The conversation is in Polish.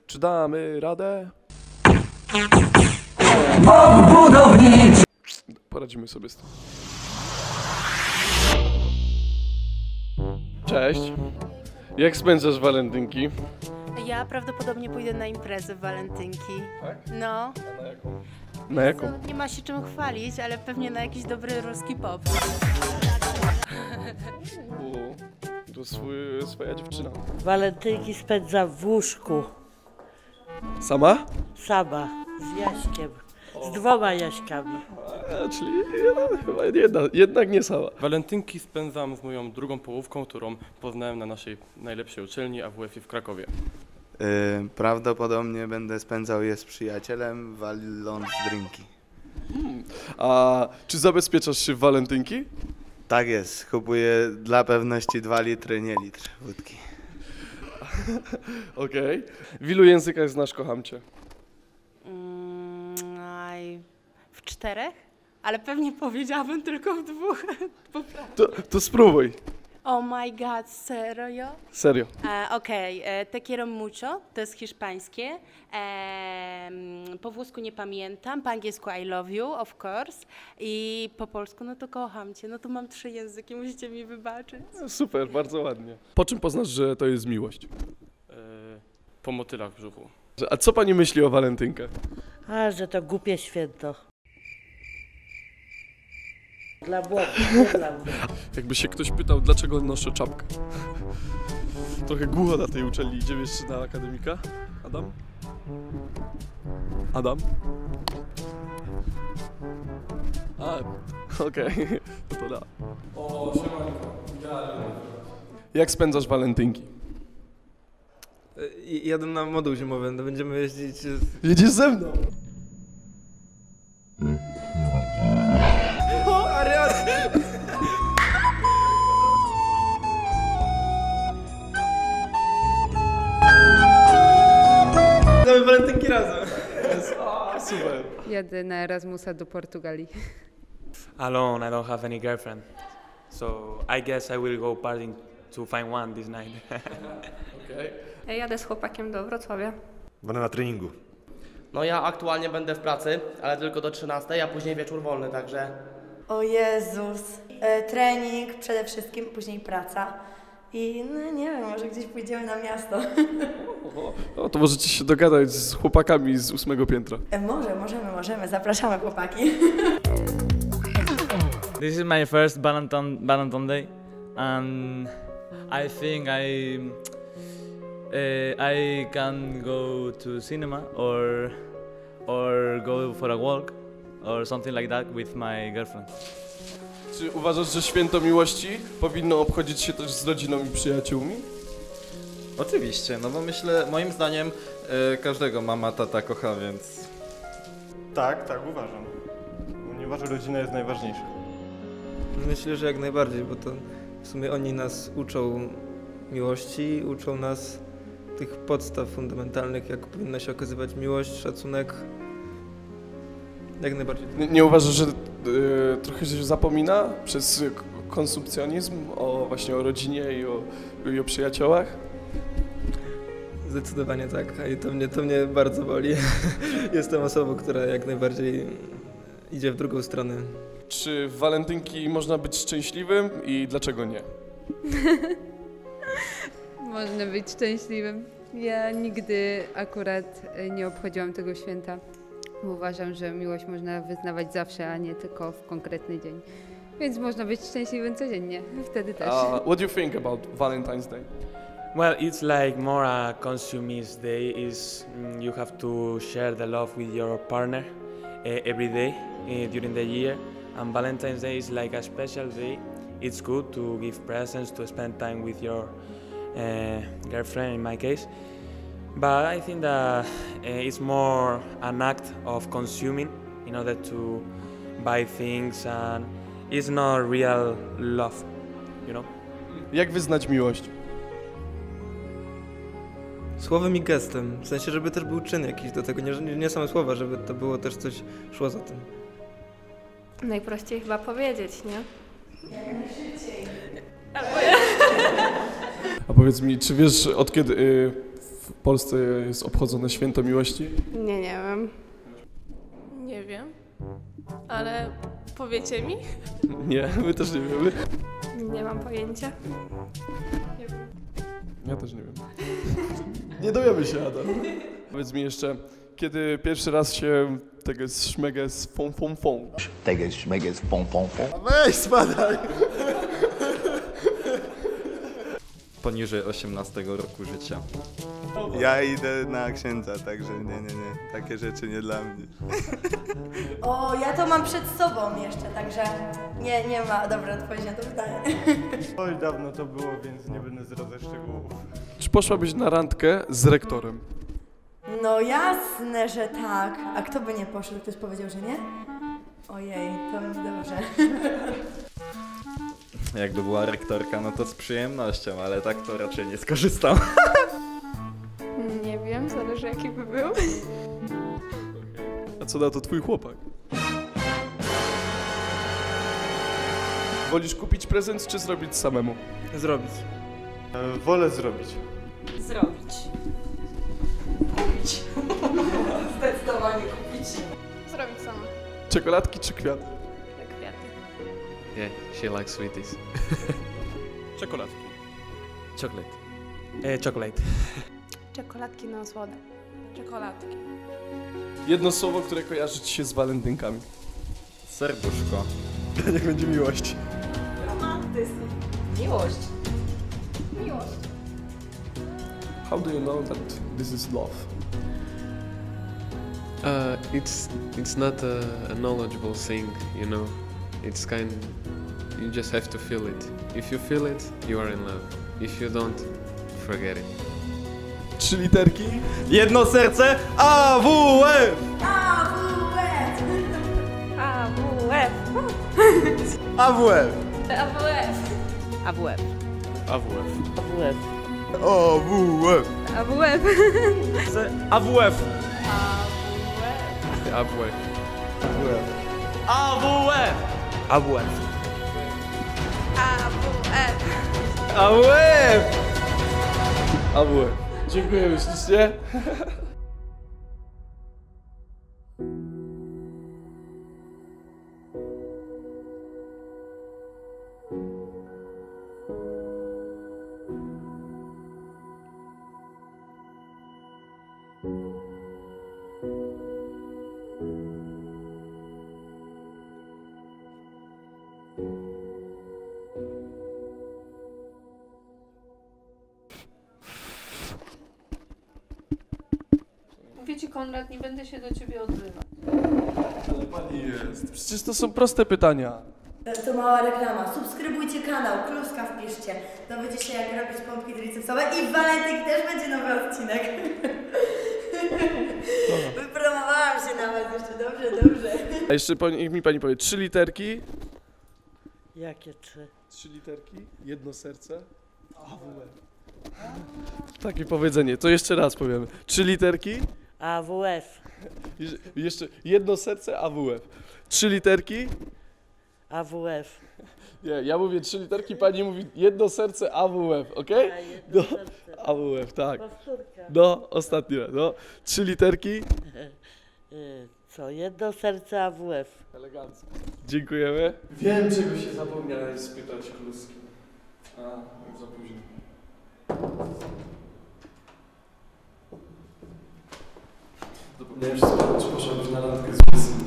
Czy damy radę? Poradzimy sobie z tym. Cześć. Jak spędzasz walentynki? Ja prawdopodobnie pójdę na imprezę w walentynki. Tak? No. A na jaką? Na jaką? Nie ma się czym chwalić, ale pewnie na jakiś dobry ruski pop. To swoja dziewczyna. Walentynki spędzam w łóżku. Sama? Sama, z Jaśkiem. Z 2 Jaśkami. Czyli chyba jednak nie sama. Walentynki spędzam z moją drugą połówką, którą poznałem na naszej najlepszej uczelni AWF w Krakowie. Prawdopodobnie będę spędzał je z przyjacielem, waląc drinki. A czy zabezpieczasz się w walentynki? Tak jest, kupuję dla pewności 2 litry, nie litr wódki. Okej. W ilu językach znasz Kocham Cię? W 4? Ale pewnie powiedziałabym tylko w 2. To spróbuj. Oh my god, serio? Serio. Okej, te quiero mucho, to jest hiszpańskie. Po włosku nie pamiętam, po angielsku I love you, of course. I po polsku, no to kocham cię. No to mam 3 języki, musicie mi wybaczyć. Super, bardzo ładnie. Po czym poznasz, że to jest miłość? Po motylach w brzuchu. A co pani myśli o walentynkach? A, że to głupie święto. Dla młodych, nie dla mnie. Jakby się ktoś pytał, dlaczego noszę czapkę. Trochę głucho na tej uczelni. Idziemy jeszcze na akademika. Adam? Adam? A, okej. No to da. O, siemanko. Jak spędzasz walentynki? Jadę na moduł zimowy, no będziemy jeździć... Jedziesz ze mną! O, Ariad! Mamy walentynki razem. Super. Jadę na Erasmusa do Portugalii. Alone, I don't have any girlfriend. So I guess I will go partying to find one this night. Okay. Ja jadę z chłopakiem do Wrocławia. Będę na treningu. No ja aktualnie będę w pracy, ale tylko do 13, a później wieczór wolny, także... O Jezus, trening przede wszystkim, później praca i no nie wiem, może gdzieś pójdziemy na miasto. No to możecie się dogadać z chłopakami z 8 piętra. Możemy, zapraszamy chłopaki. This is my first Valentine Day, and I think I can go to cinema or go for a walk or something like that with my girlfriend. Czy uważasz, że święto miłości powinno obchodzić się też z rodziną i przyjaciółmi? Oczywiście, no bo myślę, moim zdaniem każdego mama, tata kocha, więc... Tak, uważam. Ponieważ rodzina jest najważniejsza. Myślę, że jak najbardziej, bo to w sumie oni nas uczą miłości, uczą nas tych podstaw fundamentalnych, jak powinna się okazywać miłość, szacunek. Jak najbardziej. Nie uważasz, że trochę się zapomina przez konsumpcjonizm właśnie o rodzinie i o przyjaciołach? Zdecydowanie tak, i to mnie bardzo boli. Jestem osobą, która jak najbardziej idzie w drugą stronę. Czy w walentynki można być szczęśliwym i dlaczego nie? Można być szczęśliwym. Ja nigdy akurat nie obchodziłam tego święta. Uważam, że miłość można wyznawać zawsze, a nie tylko w konkretny dzień. Więc można być szczęśliwym codziennie, wtedy też. What do you think about Valentine's Day? Well, it's like more a consumist day. You have to share the love with your partner every day during the year, and Valentine's Day is like a special day. It's good to give presents, to spend time with your girlfriend in my case, but I think that it's more an act of consuming in order to buy things, and it's not real love, you know? Jak wyznać miłość? Słowem i gestem, w sensie, żeby też był czyn jakiś do tego, nie same słowa, żeby to było też coś szło za tym. Najprościej chyba powiedzieć, nie? A powiedz mi, czy wiesz od kiedy w Polsce jest obchodzone święto miłości? Nie wiem. Nie wiem. Ale powiecie mi? Nie, my też nie wiemy. Nie mam pojęcia. Ja też nie wiem. Nie dowiemy się, Adam. Powiedz mi jeszcze, kiedy pierwszy raz się tego szmegę z fą. Tego szmegę z fą. Weź, spadaj! Poniżej 18 roku życia. Ja idę na księdza, także nie. Takie rzeczy nie dla mnie. O, ja to mam przed sobą jeszcze, także nie ma dobrej odpowiedzi na to pytanie. Oj, dawno to było, więc nie będę zdradzać szczegółów. Czy poszłabyś na randkę z rektorem? No jasne, że tak. A kto by nie poszedł? Ktoś powiedział, że nie? Ojej, to będzie dobrze. Jakby była rektorka, no to z przyjemnością, ale tak to raczej nie skorzystam. Nie wiem, zależy jaki by był. A co na to twój chłopak? Wolisz kupić prezent, czy zrobić samemu? Zrobić. Wolę zrobić. Zrobić. Kupić. Zdecydowanie kupić. Zrobić sama. Czekoladki czy kwiaty? Kwiaty. Yeah, she likes sweeties. Czekoladki. Chocolate. Chocolate. Czekoladki na słodę. Czekoladki. Jedno słowo, które kojarzy ci się z walentynkami. Serduszko. Niech będzie miłość. Romantyzm. Miłość. Miłość. How do you know that this is love? It's not a knowledgeable thing, you know. It's you just have to feel it. If you feel it, you are in love. If you don't, forget it. 3 literki? Jedno serce, AWF! AWF! AWF. AWF! AWF. AWF. AWF. AWF! AWF. AWF! AWF. AWF! AWF! AWF. AWF. Dziękujemy ślicznie. Mówię ci, Konrad, nie będę się do ciebie odzywać. Ale pani jest. Przecież to są proste pytania. To mała reklama. Subskrybujcie kanał, kluska wpiszcie. Dowiecie się, jak robić pompki tricepsowe i w walentynki też będzie nowy odcinek. Wypromowałam się nawet jeszcze, dobrze. A jeszcze niech mi pani powie, 3 literki. Jakie 3? 3 literki, jedno serce. AWF. Takie powiedzenie, to jeszcze raz powiemy. 3 literki. AWF. Jeszcze jedno serce, AWF. 3 literki. AWF. Nie, ja mówię 3 literki, pani mówi jedno serce, AWF, okej? No, AWF, tak. Powtórka. No, ostatni raz, no. 3 literki. Co? Jedno serce AWF. Elegancko. Dziękujemy. Wiem, czego się zapomniałeś spytać, kluski. A, już za późno. Zapomniałem się spytać, czy poszłabyś na randkę z Łysym.